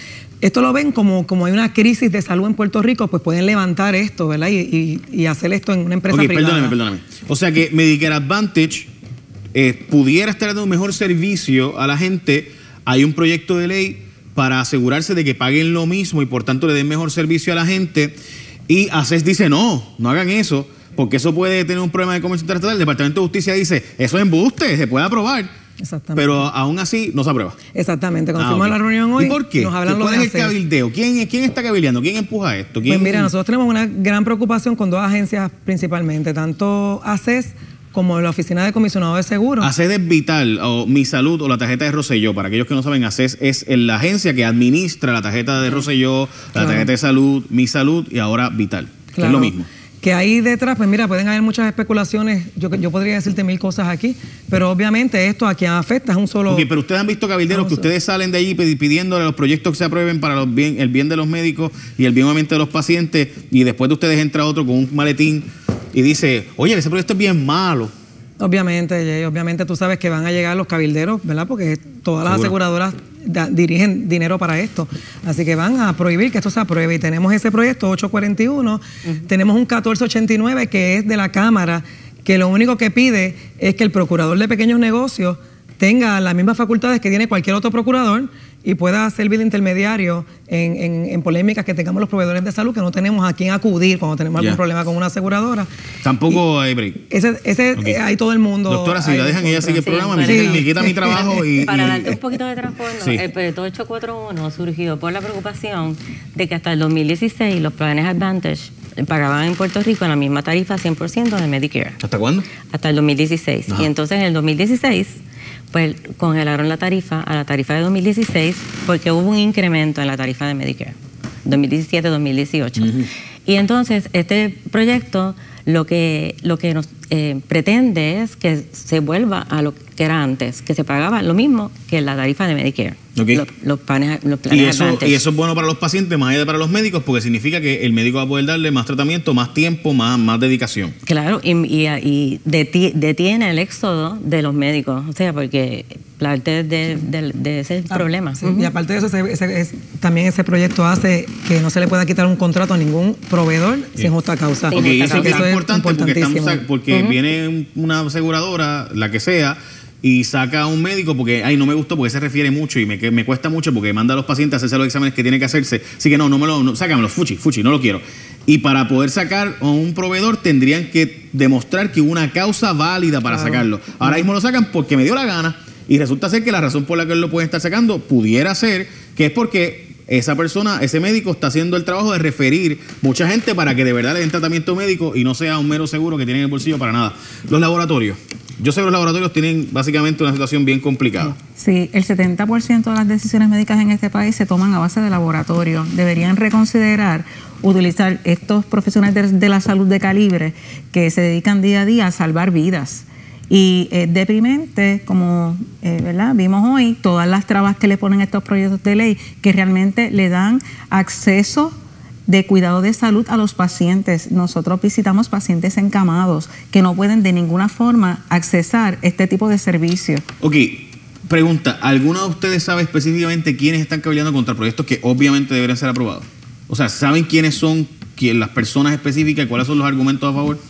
esto lo ven como, como hay una crisis de salud en Puerto Rico, pues pueden levantar esto, ¿verdad? Y, y, y hacer esto en una empresa okay, privada. Perdóname, perdóname. O sea que Medicare Advantage eh, pudiera estar dando un mejor servicio a la gente. Hay un proyecto de ley para asegurarse de que paguen lo mismo y por tanto le den mejor servicio a la gente. Y ACES dice, no, no hagan eso, porque eso puede tener un problema de comercio internacional. El Departamento de Justicia dice, eso es embuste, se puede aprobar. Exactamente. Pero aún así no se aprueba. Exactamente. Cuando Ah, fuimos ok. a la reunión hoy, ¿Y por qué? nos hablan lo ¿Cuál de es el ACES. cabildeo? ¿Quién, ¿Quién está cabildeando? ¿Quién empuja esto? ¿Quién... Pues mira, nosotros tenemos una gran preocupación con dos agencias principalmente, tanto ACES como la Oficina de Comisionado de Seguros. ACES es Vital, o Mi Salud, o la tarjeta de Rosselló. Para aquellos que no saben, ACES es la agencia que administra la tarjeta de Rosselló, la Claro. tarjeta de salud, Mi Salud y ahora Vital, que Claro. es lo mismo. Que ahí detrás, pues mira, pueden haber muchas especulaciones. Yo, yo podría decirte mil cosas aquí, pero obviamente esto a quien afecta es un solo... Ok, pero ustedes han visto cabilderos que ustedes salen de allí pidi- pidiéndole los proyectos que se aprueben para los bien, el bien de los médicos y el bien obviamente de los pacientes, y después de ustedes entra otro con un maletín y dice, oye, ese proyecto es bien malo. Obviamente, Jay, obviamente tú sabes que van a llegar los cabilderos, ¿verdad? Porque todas las Seguro. aseguradoras da- dirigen dinero para esto. Así que van a prohibir que esto se apruebe. Y tenemos ese proyecto ocho cuarenta y uno, tenemos un catorce ochenta y nueve que es de la Cámara, que lo único que pide es que el procurador de pequeños negocios tenga las mismas facultades que tiene cualquier otro procurador y pueda servir de intermediario en, en, en polémicas que tengamos los proveedores de salud, que no tenemos a quién acudir cuando tenemos Ya. algún problema con una aseguradora. Tampoco hay break. Ese, ese Ok. eh, hay todo el mundo. Doctora, si ahí la dejan, ella contra. sigue el programa, me, Sí. quita, me quita mi trabajo y... Para y- darte un poquito de trasfondo, Sí. el proyecto ocho cuarenta y uno surgió por la preocupación de que hasta el dos mil dieciséis los planes Advantage pagaban en Puerto Rico la misma tarifa cien por ciento de Medicare. ¿Hasta cuándo? Hasta el dos mil dieciséis. Ajá. Y entonces en el dos mil dieciséis, pues congelaron la tarifa a la tarifa de dos mil dieciséis porque hubo un incremento en la tarifa de Medicare, dos mil diecisiete dos mil dieciocho. Y entonces este proyecto lo que, lo que nos eh, pretende es que se vuelva a lo que era antes, que se pagaba lo mismo que la tarifa de Medicare. Ok. Los, los planes, los planes Y eso, Advantage. y eso es bueno para los pacientes, más allá de para los médicos, porque significa que el médico va a poder darle más tratamiento, más tiempo, más, más dedicación. Claro, y, y, y deti- detiene el éxodo de los médicos, o sea, porque parte de, de, de ese Ah, problema. sí. Y aparte de eso, ese- ese- es- también ese proyecto hace que no se le pueda quitar un contrato a ningún proveedor sin justa causa. Ok, y eso Así que es importante porque, estamos, importantísimo. porque Ujú. viene una aseguradora, la que sea, y saca a un médico porque, ay, no me gustó porque se refiere mucho y me, que me cuesta mucho porque manda a los pacientes a hacerse los exámenes que tienen que hacerse. Así que no, no me lo, no, sácamelo, fuchi, fuchi, no lo quiero. Y para poder sacar a un proveedor tendrían que demostrar que hubo una causa válida para Claro. sacarlo. Ahora mismo lo sacan porque me dio la gana y resulta ser que la razón por la que él lo puede estar sacando pudiera ser que es porque esa persona, ese médico está haciendo el trabajo de referir mucha gente para que de verdad le den tratamiento médico y no sea un mero seguro que tienen en el bolsillo para nada. Los laboratorios. Yo sé que los laboratorios tienen básicamente una situación bien complicada. Sí, el setenta por ciento de las decisiones médicas en este país se toman a base de laboratorio. Deberían reconsiderar utilizar estos profesionales de, de la salud de calibre que se dedican día a día a salvar vidas. Y es deprimente, como eh, ¿verdad? Vimos hoy, todas las trabas que le ponen a estos proyectos de ley que realmente le dan acceso de cuidado de salud a los pacientes. Nosotros visitamos pacientes encamados que no pueden de ninguna forma accesar este tipo de servicios. Ok, pregunta, ¿alguno de ustedes sabe específicamente quiénes están cabildeando contra proyectos que obviamente deberían ser aprobados? O sea, ¿saben quiénes son quién, las personas específicas y cuáles son los argumentos a favor?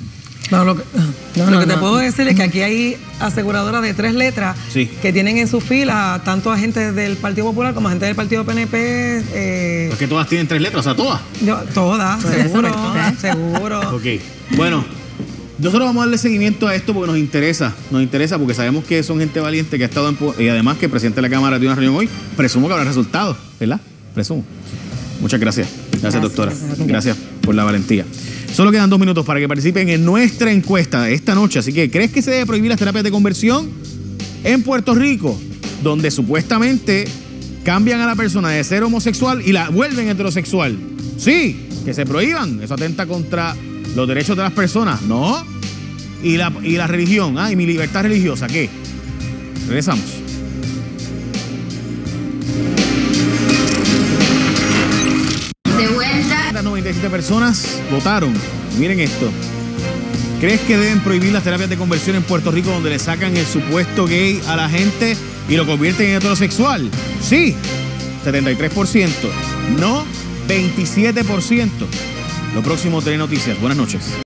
No, lo que, no, lo No, que te no. puedo decir es que aquí hay aseguradoras de tres letras Sí. que tienen en su fila tanto agentes del Partido Popular como agentes del Partido P N P. Eh, Porque todas tienen tres letras, o sea, todas. yo- todas, Pues eso seguro, es, seguro. Ok, bueno, nosotros vamos a darle seguimiento a esto porque nos interesa, nos interesa porque sabemos que son gente valiente que ha estado en... po- y además que el presidente de la Cámara dio una reunión hoy, presumo que habrá resultados, ¿verdad? Presumo. Muchas gracias. Gracias, Gracias. doctora. Gracias por la valentía. Solo quedan dos minutos para que participen en nuestra encuesta esta noche. Así que, ¿crees que se debe prohibir las terapias de conversión en Puerto Rico, donde supuestamente cambian a la persona de ser homosexual y la vuelven heterosexual? Sí, que se prohíban. Eso atenta contra los derechos de las personas. No. Y la, y la religión. Ah, y mi libertad religiosa. ¿Qué? Regresamos. De vuelta. Las noventa y siete personas votaron. Miren esto. ¿Crees que deben prohibir las terapias de conversión en Puerto Rico donde le sacan el supuesto gay a la gente y lo convierten en heterosexual? Sí. setenta y tres por ciento. No, veintisiete por ciento. Lo próximo, Telenoticias. Buenas noches.